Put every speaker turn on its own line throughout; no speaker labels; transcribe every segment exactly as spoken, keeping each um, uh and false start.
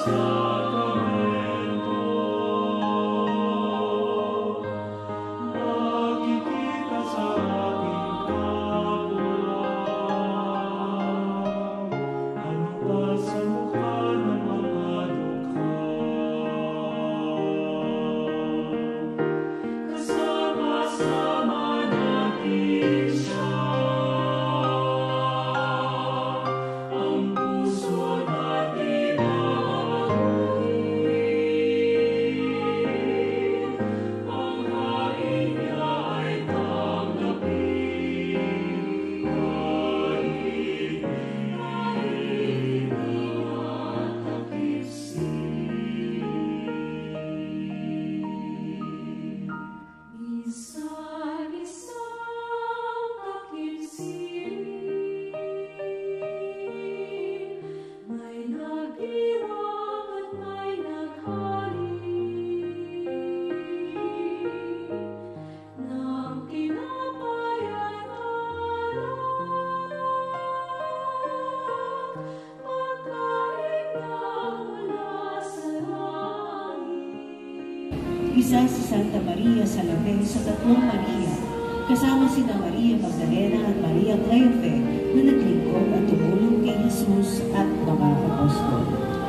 Isa si Santa Maria sa labing sa tatlong Maria, kasama sina Maria Magdalena at Maria Cleofe na naglingkod at tumulong kay Jesus at mga apostol.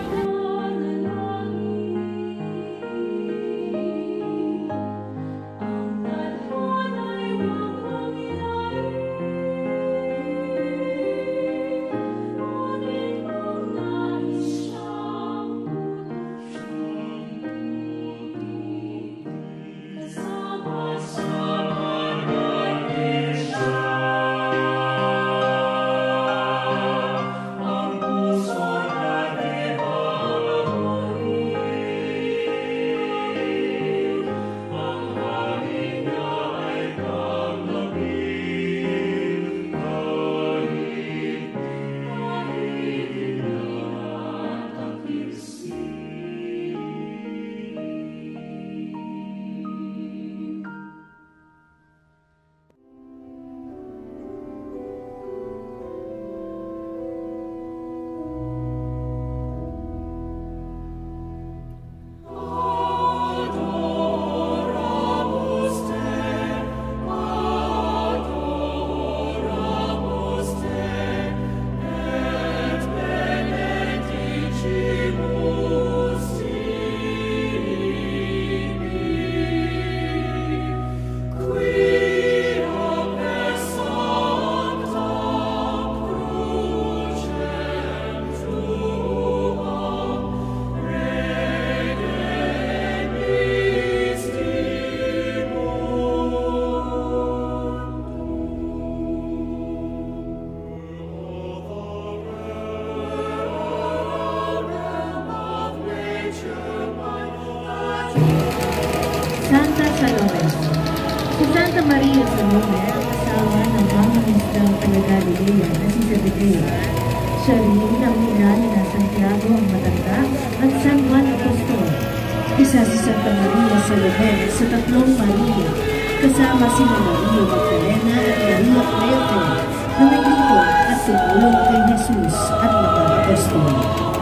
Santa Salome. Si Santa Maria Salome ang asawa ng mangingisdang taga-Galilea na si Zebedeo. Siya rin ang ina ni na Santiago ang matanda at San Juan Apostol. Isa si Santa Maria Salome sa tatlong Maria, kasama si Maria Magdalena at Maria Cleofe na naglingkod at tumulong kay Jesus at mga apostol.